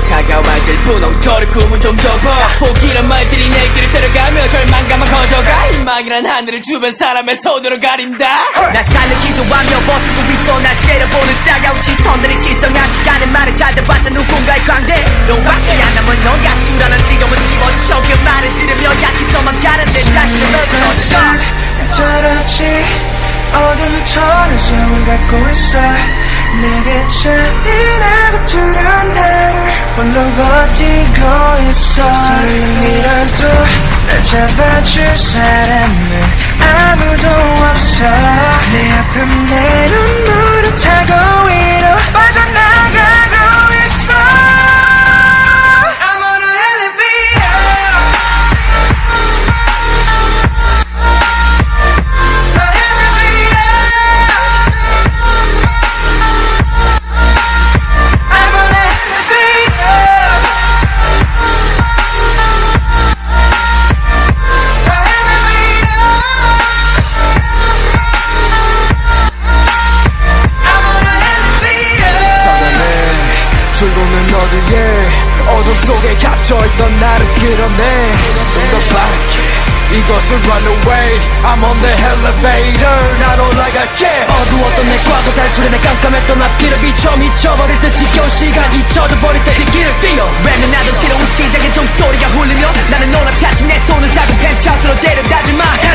차가워할 때 분홍토를 꿈은 좀 접어 포기란 말들이 내 길을 데려가며 절망감만 커져가 희망이란 하늘을 주변 사람의 손으로 가린다 날 살리기도 하며 버티고 있어 날 째려보는 차가운 시선들이 실성하지 않은 말을 잘 들어봤자 누군가의 광대 너밖에 안 남은 너가 수라는 지금은 지워져 그 말을 들으며 약해져만 가는 내 자신을 넓혀져 저렇지 어두운 터널 속을 밟고 있어 내게 잔인하고 두려운 나를 홀로 버티고 있어 설렘이라도 날 잡아줄 사람은 아무도 없어 내 아픔 내 눈물을 타고 위로 빠져나가고 있어 출구는 어디에 어둠 속에 갇혀있던 나를 끌어내 좀 더 빠르게 이것을 run away I'm on the elevator 난 올라갈게 어두웠던 내 과거 탈출해 내 깜깜했던 앞길을 비춰 미쳐버릴 듯 지겨운 시간 잊혀져버릴 때 이 길을 뛰어 외면하던 새로운 시작의 종소리가 울리며 나는 올라탔지 내 손을 작은 펜트하우스로 데려다줄 마